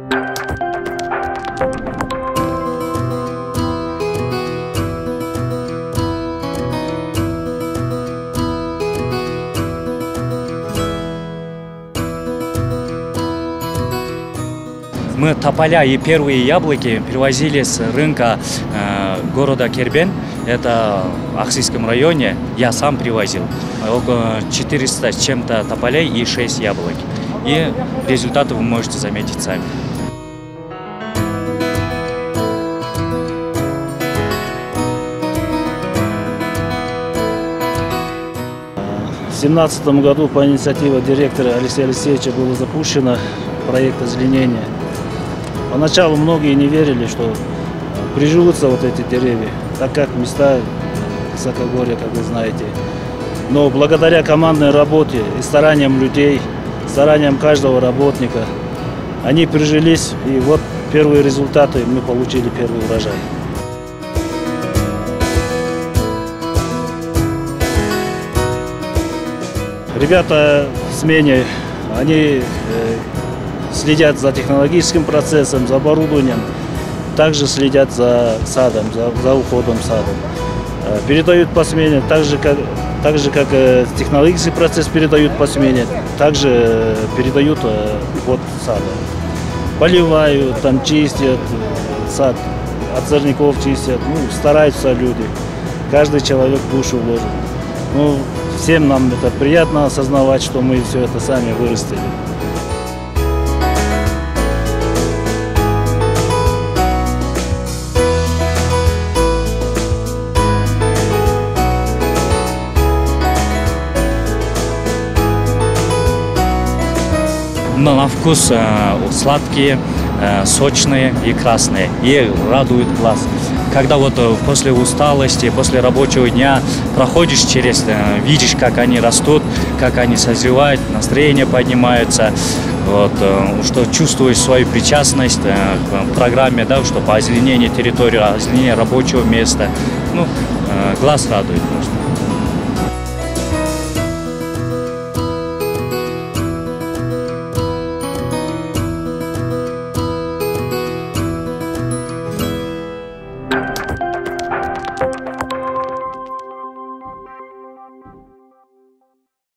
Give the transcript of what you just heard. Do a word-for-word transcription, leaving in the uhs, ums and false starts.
Мы тополя и первые яблоки привозили с рынка э, города Кербен. Это в Ахсийском районе. Я сам привозил. Около четырёхсот с чем-то тополей и шесть яблок. И результаты вы можете заметить сами. В две тысячи семнадцатом году по инициативе директора Алексея Алексеевича было запущено проект озеленения. Поначалу многие не верили, что приживутся вот эти деревья, так как места высокогорья, как вы знаете. Но благодаря командной работе и стараниям людей, стараниям каждого работника, они прижились, и вот первые результаты, мы получили первый урожай. Ребята в смене, они следят за технологическим процессом, за оборудованием, также следят за садом, за, за уходом садом. Передают по смене, так же как, так же, как технологический процесс передают по смене, также передают уход сада. Поливают, там чистят сад, от сорняков чистят, ну, стараются люди, каждый человек душу вложит. Ну, всем нам это приятно осознавать, что мы все это сами вырастили. На вкус э, сладкие, э, сочные и красные, и радует глаз. Когда вот э, после усталости, после рабочего дня проходишь через, э, видишь, как они растут, как они созревают, настроение поднимается, вот, э, что чувствуешь свою причастность э, к программе, да, что по озеленению территории, озеленению рабочего места, ну, э, глаз радует просто.